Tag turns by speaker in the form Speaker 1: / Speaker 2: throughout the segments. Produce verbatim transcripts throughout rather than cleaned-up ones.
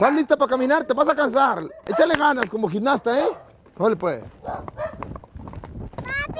Speaker 1: ¿Estás lista para caminar? Te vas a cansar. Échale ganas como gimnasta, ¿eh? Ole pues. ¡Papi!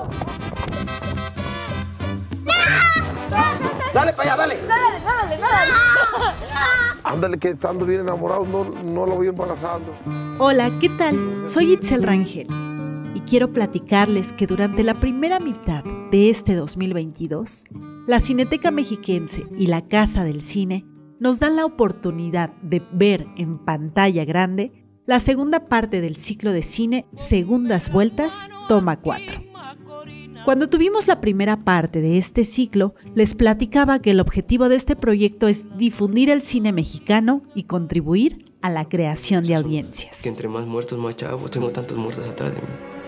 Speaker 1: Dale para allá, dale.
Speaker 2: Dale, dale, dale.
Speaker 1: Ándale, que estando bien enamorado no, no lo voy embarazando.
Speaker 3: Hola, ¿qué tal? Soy Itzel Rangel y quiero platicarles que durante la primera mitad de este dos mil veintidós, la Cineteca Mexiquense y la Casa del Cine nos dan la oportunidad de ver en pantalla grande la segunda parte del ciclo de cine Segundas Vueltas, toma cuatro. Cuando tuvimos la primera parte de este ciclo, les platicaba que el objetivo de este proyecto es difundir el cine mexicano y contribuir a la creación de audiencias.
Speaker 4: Que entre más muertos, más chavos. Tengo tantos muertos atrás de mí.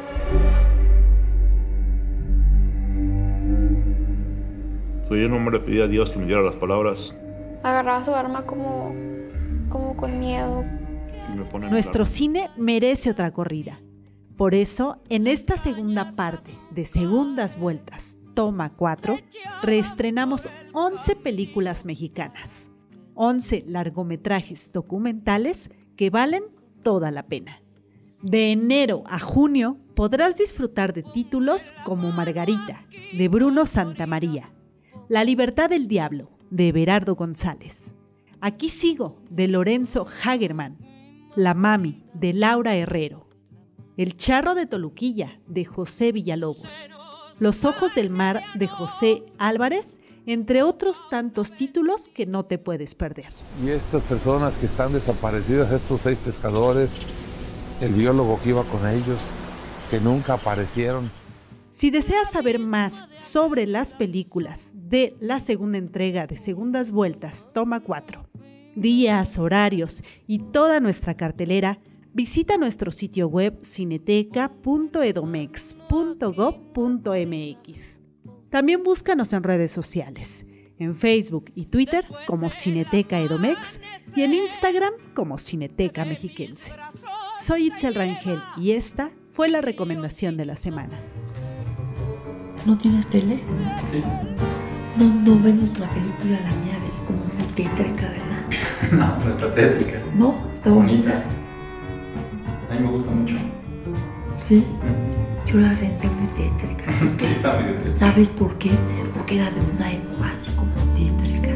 Speaker 5: So, yo no le pedí a Dios que me diera las palabras.
Speaker 2: Agarraba su arma como, como con miedo.
Speaker 5: Y me pone
Speaker 3: Nuestro
Speaker 5: claro.
Speaker 3: cine merece otra corrida. Por eso, en esta segunda parte de Segundas Vueltas, toma cuatro, reestrenamos once películas mexicanas, once largometrajes documentales que valen toda la pena. De enero a junio podrás disfrutar de títulos como Margarita, de Bruno Santamaría, La Libertad del Diablo, de Everardo González, Aquí sigo, de Lorenzo Hagerman, La Mami, de Laura Herrero, El Charro de Toluquilla, de José Villalobos, Los Ojos del Mar, de José Álvarez, entre otros tantos títulos que no te puedes perder.
Speaker 6: Y estas personas que están desaparecidas, estos seis pescadores, el biólogo que iba con ellos, que nunca aparecieron.
Speaker 3: Si deseas saber más sobre las películas de la segunda entrega de Segundas Vueltas, toma cuatro, días, horarios y toda nuestra cartelera, visita nuestro sitio web cineteca punto edomex punto gob punto mx. También búscanos en redes sociales, en Facebook y Twitter como Cineteca Edomex y en Instagram como Cineteca Mexiquense. Soy Itzel Rangel y esta fue la recomendación de la semana.
Speaker 7: ¿No tienes tele?
Speaker 8: Sí.
Speaker 7: No, no vemos la película La Mía, ver como muy tétrica, ¿verdad?
Speaker 8: No, no está tétrica.
Speaker 7: No, está
Speaker 8: Bonita.
Speaker 7: bonita.
Speaker 8: A mí me gusta mucho.
Speaker 7: Sí, yo la sentí muy tétrica. Es
Speaker 8: Sí,
Speaker 7: que,
Speaker 8: está medio tétrica.
Speaker 7: ¿sabes por qué? Porque era de una época así como tétrica.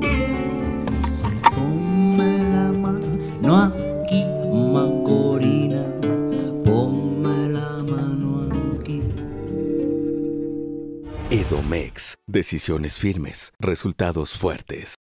Speaker 9: Ponme la mano aquí, Macorina. Ponme la mano aquí.
Speaker 10: Edomex. Decisiones firmes, resultados fuertes.